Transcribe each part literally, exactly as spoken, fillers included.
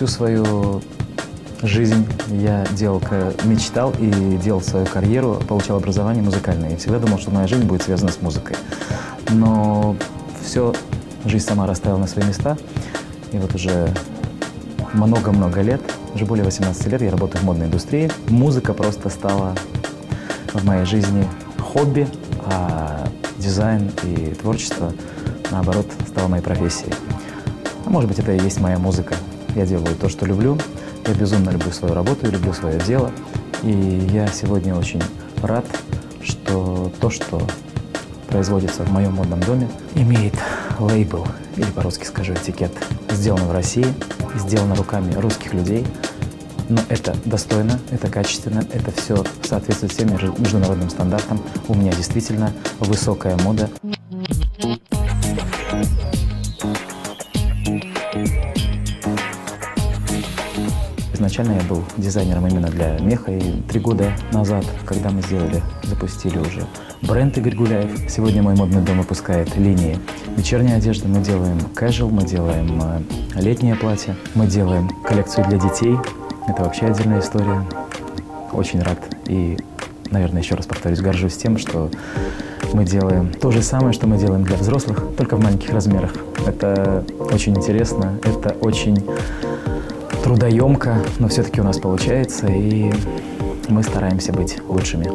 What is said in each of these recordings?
всю свою жизнь я делал, мечтал и делал свою карьеру, получал образование музыкальное. И всегда думал, что моя жизнь будет связана с музыкой. Но все, жизнь сама расставила на свои места. И вот уже много-много лет, уже более восемнадцати лет я работаю в модной индустрии. Музыка просто стала в моей жизни хобби, а дизайн и творчество, наоборот, стало моей профессией. А может быть, это и есть моя музыка. Я делаю то, что люблю. Я безумно люблю свою работу, люблю свое дело. И я сегодня очень рад, что то, что производится в моем модном доме, имеет лейбл, или по-русски скажу этикет, сделано в России, сделано руками русских людей. Но это достойно, это качественно, это все соответствует всем международным стандартам. У меня действительно высокая мода. Изначально я был дизайнером именно для меха, и три года назад, когда мы сделали, запустили уже бренд Игорь Гуляев. Сегодня мой модный дом выпускает линии вечерней одежды. Мы делаем casual, мы делаем летнее платье, мы делаем коллекцию для детей. Это вообще отдельная история. Очень рад и, наверное, еще раз повторюсь, горжусь тем, что мы делаем то же самое, что мы делаем для взрослых, только в маленьких размерах. Это очень интересно, это очень трудоемко, но все-таки у нас получается, и мы стараемся быть лучшими.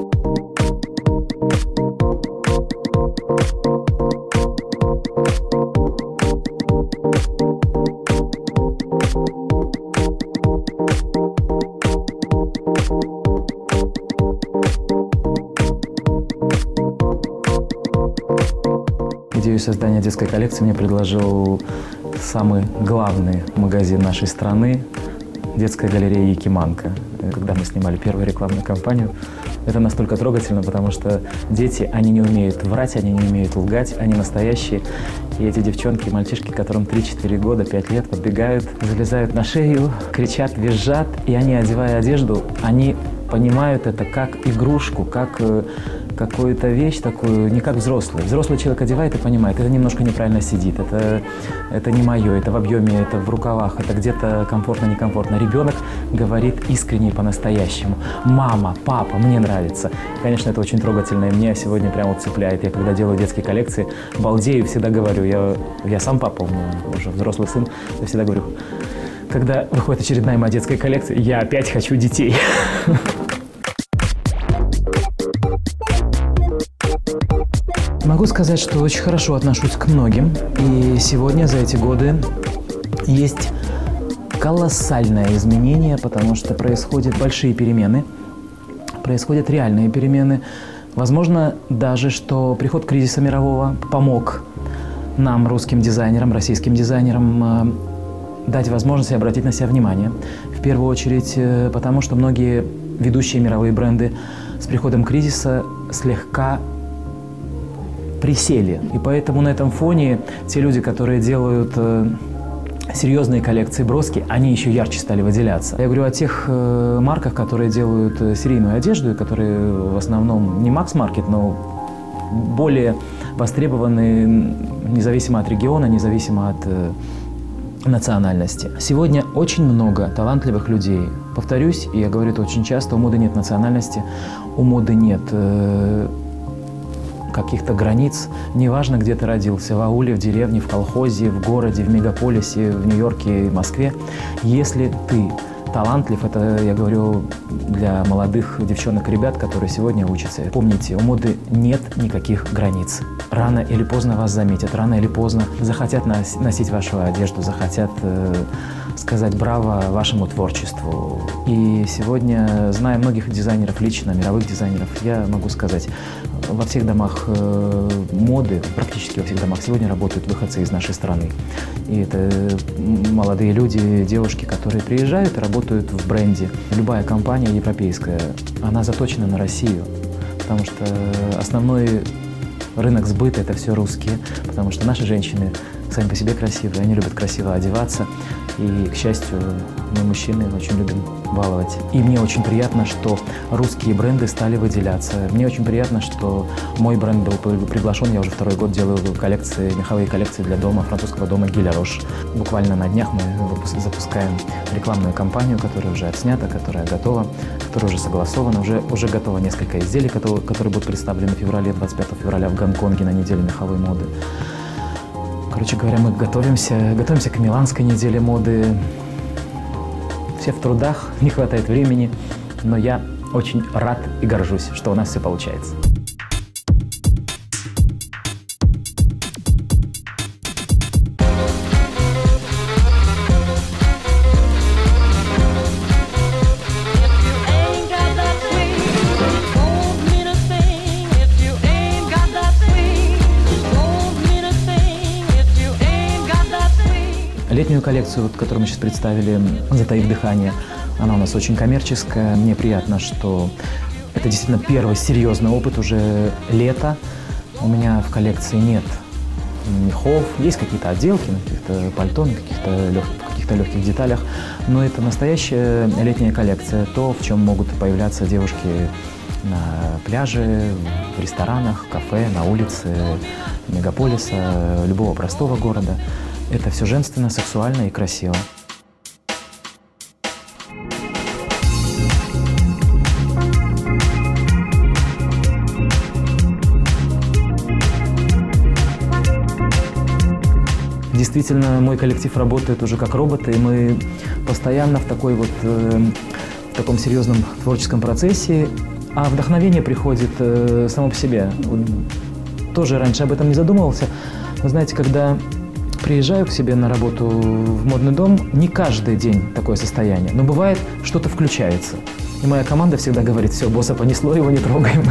Идею создания детской коллекции мне предложил самый главный магазин нашей страны – детская галерея «Якиманка». Когда мы снимали первую рекламную кампанию, это настолько трогательно, потому что дети, они не умеют врать, они не умеют лгать, они настоящие. И эти девчонки и мальчишки, которым три-четыре года, пять лет, подбегают, залезают на шею, кричат, визжат, и они, одевая одежду, они понимают это как игрушку, как какую-то вещь такую, не как взрослый. Взрослый человек одевает и понимает, это немножко неправильно сидит, это, это не мое, это в объеме, это в рукавах, это где-то комфортно, некомфортно. Ребенок говорит искренне и по-настоящему. Мама, папа, мне нравится. И, конечно, это очень трогательно, и меня сегодня прямо вот цепляет. Я когда делаю детские коллекции, балдею, всегда говорю, я, я сам папа, у меня уже взрослый сын, я всегда говорю, когда выходит очередная моя детская коллекция, я опять хочу детей. Могу сказать, что очень хорошо отношусь к многим, и сегодня за эти годы есть колоссальное изменение, потому что происходят большие перемены, происходят реальные перемены. Возможно даже, что приход кризиса мирового помог нам, русским дизайнерам, российским дизайнерам, дать возможность обратить на себя внимание. В первую очередь потому, что многие ведущие мировые бренды с приходом кризиса слегка присели. И поэтому на этом фоне те люди, которые делают э, серьезные коллекции броски, они еще ярче стали выделяться. Я говорю о тех э, марках, которые делают э, серийную одежду, которые в основном не масс-маркет, но более востребованы независимо от региона, независимо от э, национальности. Сегодня очень много талантливых людей. Повторюсь, и я говорю это очень часто, у моды нет национальности, у моды нет э, каких-то границ. Неважно, где ты родился, в ауле, в деревне, в колхозе, в городе, в мегаполисе, в Нью-Йорке, в Москве. Если ты талантлив, это я говорю для молодых девчонок и ребят, которые сегодня учатся. Помните, у моды нет никаких границ. Рано или поздно вас заметят, рано или поздно захотят носить вашу одежду, захотят э, сказать браво вашему творчеству. И сегодня, зная многих дизайнеров лично, мировых дизайнеров, я могу сказать, во всех домах э, моды, практически во всех домах сегодня работают выходцы из нашей страны. И это молодые люди, девушки, которые приезжают и работают в бренде. Любая компания европейская, она заточена на Россию, потому что основной рынок сбыта – это все русские, потому что наши женщины сами по себе красивые, они любят красиво одеваться. И, к счастью, мы, мужчины, очень любим баловать. И мне очень приятно, что русские бренды стали выделяться. Мне очень приятно, что мой бренд был приглашен. Я уже второй год делаю коллекции, меховые коллекции для дома, французского дома Гиля Рош. Буквально на днях мы запускаем рекламную кампанию, которая уже отснята, которая готова, которая уже согласована. Уже, уже готово несколько изделий, которые, которые будут представлены в феврале, двадцать пятого февраля в Гонконге на неделе меховой моды. Короче говоря, мы готовимся, готовимся к Миланской неделе моды. Все в трудах, не хватает времени, но я очень рад и горжусь, что у нас все получается. Летнюю коллекцию, вот, которую мы сейчас представили, «Затаив дыхание», она у нас очень коммерческая. Мне приятно, что это действительно первый серьезный опыт, уже лето. У меня в коллекции нет мехов, есть какие-то отделки на каких-то пальто, на каких-то лег... каких-то легких деталях, но это настоящая летняя коллекция, то, в чем могут появляться девушки на пляже, в ресторанах, кафе, на улице мегаполиса, любого простого города. Это все женственно, сексуально и красиво. Действительно, мой коллектив работает уже как роботы, и мы постоянно в такой вот, э, в таком серьезном творческом процессе, а вдохновение приходит э, само по себе. Тоже раньше об этом не задумывался, но знаете, когда приезжаю к себе на работу в модный дом, не каждый день такое состояние, но бывает, что-то включается. И моя команда всегда говорит: все, босса понесло, его не трогаем.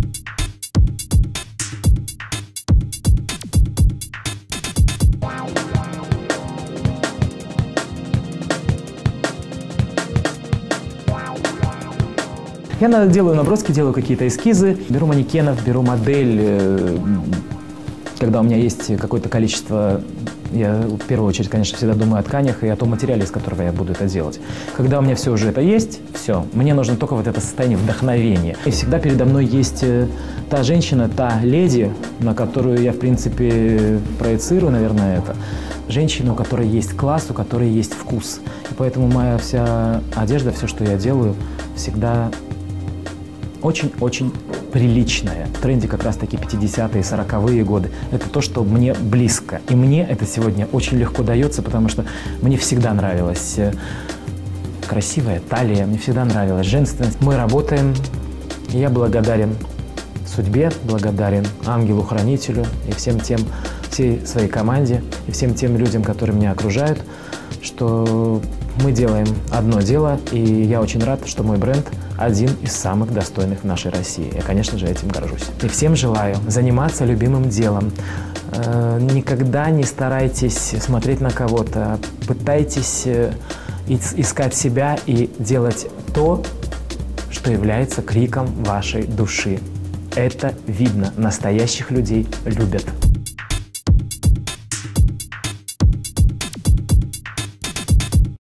Я делаю наброски, делаю какие-то эскизы, беру манекенов, беру модель. Когда у меня есть какое-то количество, я в первую очередь, конечно, всегда думаю о тканях и о том материале, из которого я буду это делать. Когда у меня все уже это есть, все, мне нужно только вот это состояние вдохновения. И всегда передо мной есть та женщина, та леди, на которую я, в принципе, проецирую, наверное, это. Женщина, у которой есть класс, у которой есть вкус. И поэтому моя вся одежда, все, что я делаю, всегда очень-очень приличная. В тренде как раз-таки пятидесятые, сороковые годы. Это то, что мне близко. И мне это сегодня очень легко дается, потому что мне всегда нравилась красивая талия, мне всегда нравилась женственность. Мы работаем, и я благодарен судьбе, благодарен ангелу-хранителю и всем тем, всей своей команде, и всем тем людям, которые меня окружают, что мы делаем одно дело, и я очень рад, что мой бренд один из самых достойных в нашей России. Я, конечно же, этим горжусь. И всем желаю заниматься любимым делом. Никогда не старайтесь смотреть на кого-то. Пытайтесь искать себя и делать то, что является криком вашей души. Это видно. Настоящих людей любят.